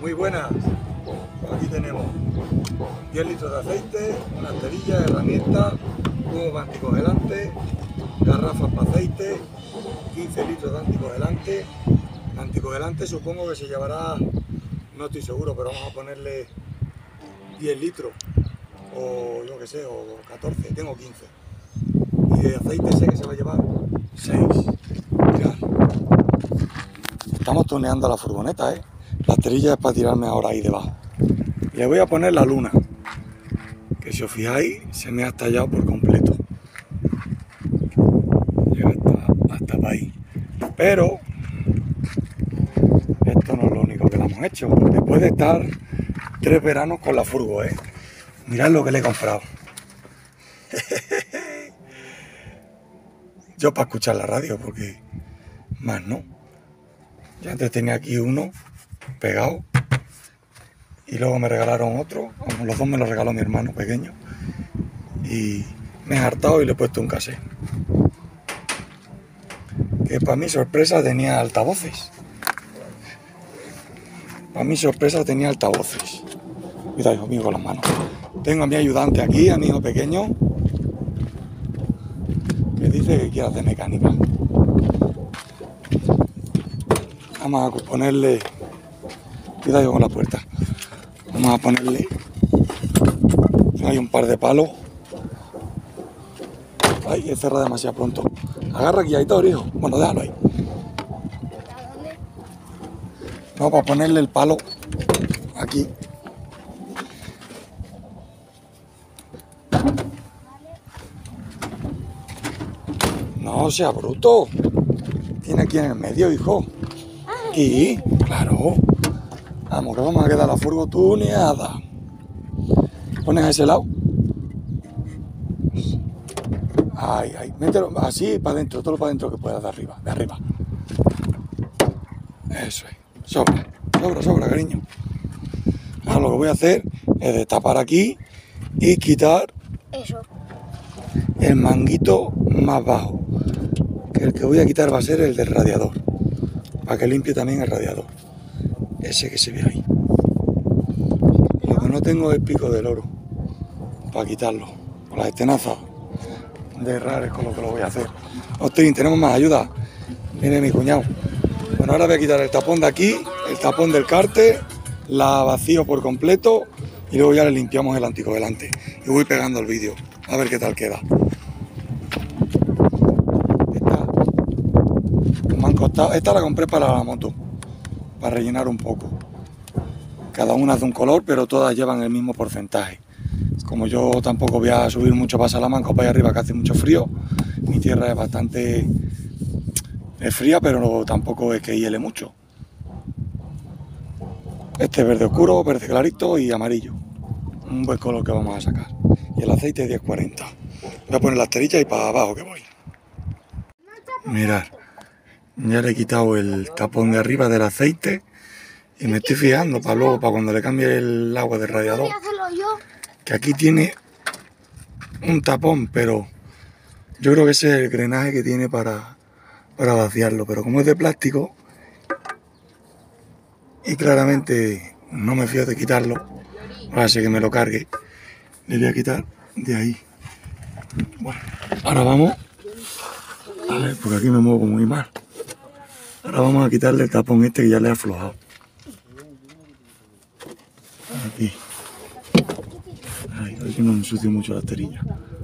Muy buenas, aquí tenemos 10 litros de aceite, una cerilla, herramientas, huevos anticongelantes, garrafas para aceite, 15 litros de anticongelante. Anticongelante supongo que se llevará, no estoy seguro, pero vamos a ponerle 10 litros o yo que sé, o 14, tengo 15. Y de aceite sé que se va a llevar 6. Mirad, estamos tuneando la furgoneta, La cerilla es para tirarme ahora ahí debajo. Le voy a poner la luna, que si os fijáis se me ha estallado por completo. Llega hasta para ahí. Pero esto no es lo único que le hemos hecho. Después de estar 3 veranos con la furgo, Mirad lo que le he comprado. Yo para escuchar la radio, porque más no. Ya antes tenía aquí uno pegado y luego me regalaron otro. Como los dos me los regaló mi hermano pequeño. Y me he hartado y le he puesto un cassette. Que para mi sorpresa tenía altavoces. Mira, hijo mío, con las manos. Tengo a mi ayudante aquí, a mi hijo pequeño, que dice que quiere hacer mecánica. Vamos a ponerle... Cuidado con la puerta. Vamos a ponerle... Hay un par de palos. Ay, he cerrado demasiado pronto. Agarra aquí, ahí todo, hijo. Bueno, déjalo ahí. No, para ponerle el palo aquí. No sea bruto. Tiene aquí en el medio, hijo. Aquí, claro. Vamos, que vamos a quedar la furgo tuneada. ¿Pones a ese lado? Ay, ay, mételo así para adentro, todo para adentro que puedas, de arriba. Eso es. Sobra, cariño. Ahora lo que voy a hacer es destapar aquí y quitar el manguito más bajo. Que el que voy a quitar va a ser el del radiador. Para que limpie también el radiador. Ese que se ve ahí. Lo que no tengo es el pico del oro. Para quitarlo. Con las estenazas de herrar es con lo que lo voy a hacer. Hostia, tenemos más ayuda. Viene mi cuñado. Bueno, ahora voy a quitar el tapón de aquí, el tapón del cárter, la vacío por completo y luego ya le limpiamos el anticongelante. Y voy pegando el vídeo, a ver qué tal queda. Esta la compré para la moto, para rellenar un poco. Cada una es de un color, pero todas llevan el mismo porcentaje. Como yo tampoco voy a subir mucho para Salamanca o para allá arriba, que hace mucho frío, mi tierra es bastante... Es fría, pero tampoco es que hiele mucho. Este es verde oscuro, verde clarito y amarillo. Un buen color que vamos a sacar. Y el aceite 1040. Voy a poner la cerilla y para abajo que voy. Mirad, ya le he quitado el tapón de arriba del aceite y me estoy fijando para luego, para cuando le cambie el agua del radiador, que aquí tiene un tapón, pero yo creo que ese es el drenaje que tiene para vaciarlo, pero como es de plástico y claramente no me fío de quitarlo, ahora sí que me lo cargue, le voy a quitar de ahí. Bueno, ahora vamos a ver, porque aquí me muevo muy mal. Ahora vamos a quitarle el tapón este que ya le he aflojado. Aquí. Ay, a ver que no me ensucie mucho la cerilla.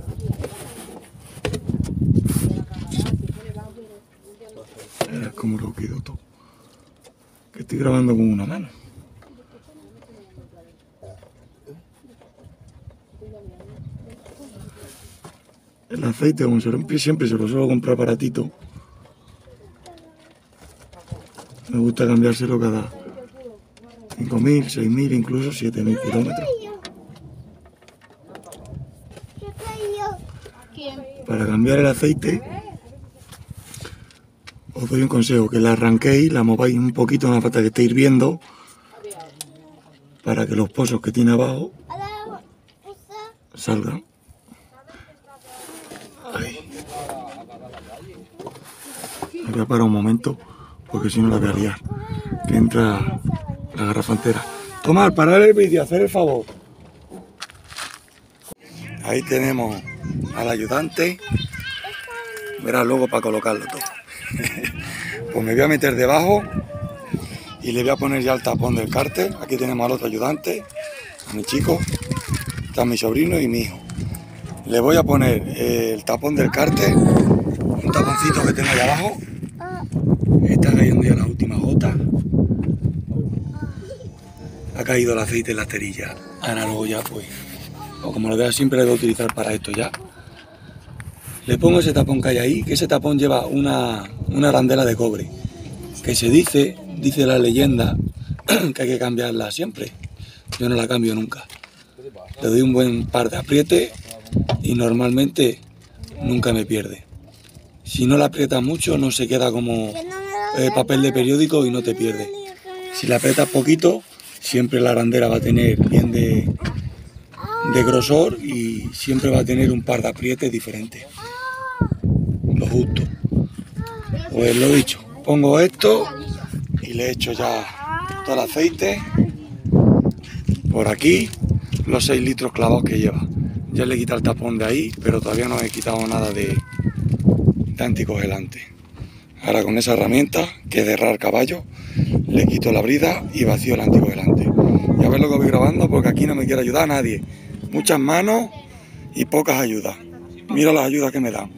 Verás cómo lo quedó todo. Que estoy grabando con una mano. El aceite, como siempre se lo suelo comprar baratito. Me gusta cambiárselo cada 5.000, 6.000, incluso 7.000 kilómetros. Para cambiar el aceite, os doy un consejo, que la arranquéis, la mováis un poquito, no falta que esté hirviendo, para que los pozos que tiene abajo salgan. Ahí. Voy a parar un momento, porque si no la voy a liar. Que entra La garrafa entera. Tomar, parar el vídeo, hacer el favor. Ahí tenemos al ayudante. Verás luego para colocarlo todo. Pues me voy a meter debajo y le voy a poner ya el tapón del cárter. Aquí tenemos al otro ayudante, a mi chico, está mi sobrino y mi hijo. Le voy a poner el tapón del cárter, un taponcito que tengo ahí abajo. Está cayendo ya la última gota. Ha caído el aceite en la esterilla. Ahora luego ya pues, o como lo vea siempre, lo voy a utilizar para esto ya. Le pongo ese tapón que hay ahí, que ese tapón lleva una arandela de cobre, que se dice la leyenda, que hay que cambiarla siempre. Yo no la cambio nunca. Le doy un buen par de aprietes y normalmente nunca me pierde. Si no la aprietas mucho no se queda como papel de periódico y no te pierde. Si la aprietas poquito, siempre la arandela va a tener bien de grosor y siempre va a tener un par de aprietes diferentes. Lo justo. Pues lo dicho, pongo esto y le echo ya todo el aceite por aquí, los 6 litros clavados que lleva. Ya le he quitado el tapón de ahí, pero todavía no he quitado nada de anticongelante. Ahora con esa herramienta, que es de herrar caballo, le quito la brida y vacío el anticongelante. Ya ves lo que voy grabando, porque aquí no me quiere ayudar nadie. Muchas manos y pocas ayudas. Mira las ayudas que me dan.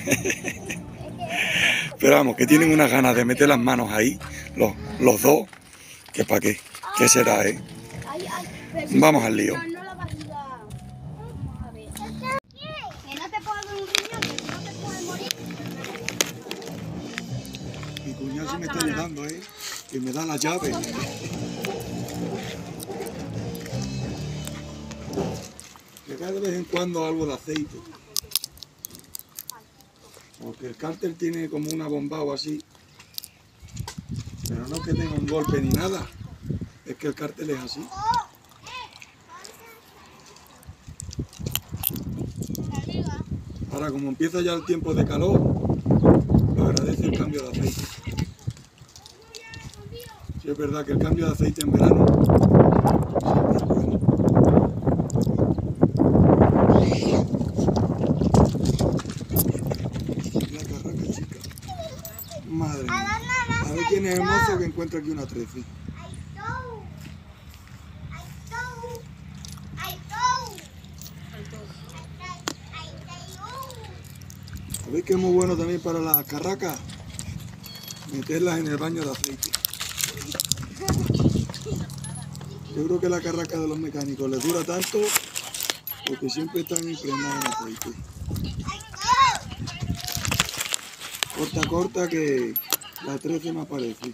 Pero vamos, que tienen unas ganas de meter las manos ahí, los dos, que para qué, ¿qué será, Vamos al lío. Mi cuñado sí me está ayudando, que me da la llave. Le cae de vez en cuando algo de aceite. Porque el cárter tiene como una bomba o así. Pero no es que tenga un golpe ni nada. Es que el cárter es así. Ahora, como empieza ya el tiempo de calor, lo agradece el cambio de aceite. Sí, es verdad que el cambio de aceite en verano es bueno. La carraca chica. Madre mía. A ver quién es el mozo que encuentra aquí una 13. ¿Sabéis que es muy bueno también para las carracas? Meterlas en el baño de aceite. Yo creo que la carraca de los mecánicos les dura tanto porque siempre están impregnadas en aceite. Corta que la 13 me aparece.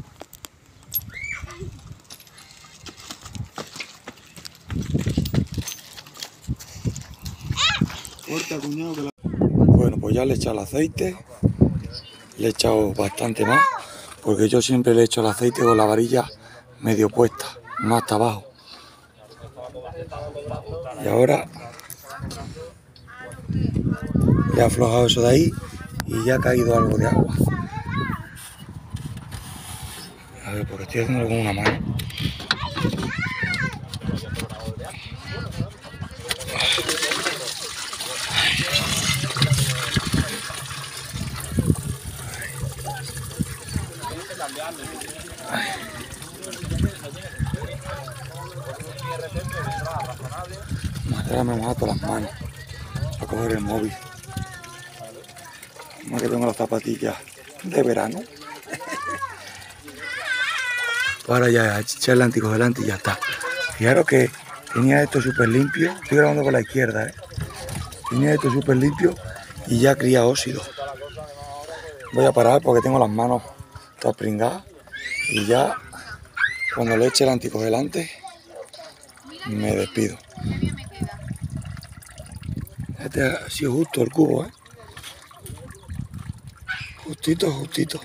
Corta, cuñado, que la... Bueno, pues ya le he echado el aceite, le he echado bastante más, porque yo siempre le he hecho el aceite con la varilla medio puesta, no hasta abajo. Y ahora le he aflojado eso de ahí y ya ha caído algo de agua. A ver, porque estoy haciéndolo con una mano. Ahora me mojo todas las manos a coger el móvil. Más que tengo las zapatillas de verano. Ahora ya echarle anticongelante y ya está. Fijaros que tenía esto súper limpio. Estoy grabando con la izquierda, Tenía esto súper limpio y ya cría óxido. Voy a parar porque tengo las manos todas pringadas. Y ya cuando le eche el anticongelante me despido. Este ha sido justo el cubo, Justito, justito.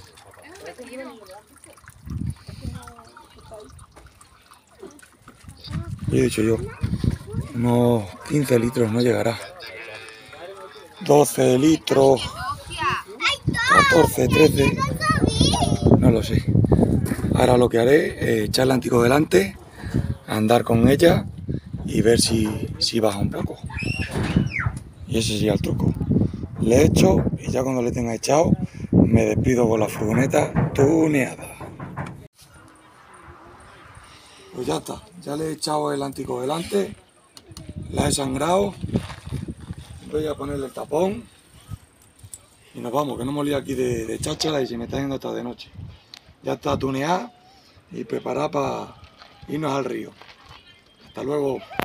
He dicho yo, unos 15 litros no llegará. 12 litros, 14, 13, no lo sé. Ahora lo que haré es echarle antico delante, andar con ella y ver si baja un poco. Y ese sería el truco. Le echo y ya cuando le tenga echado me despido con la furgoneta tuneada. Pues ya está, ya le he echado el antico delante, la he sangrado, voy a ponerle el tapón y nos vamos, que no hemos liado aquí de cháchara y se me está yendo hasta de noche. Ya está tuneada y preparada para irnos al río. Hasta luego.